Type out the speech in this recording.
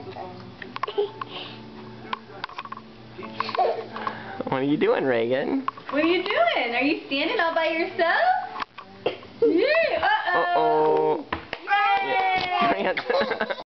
What are you doing, Reagan? What are you doing? Are you standing all by yourself?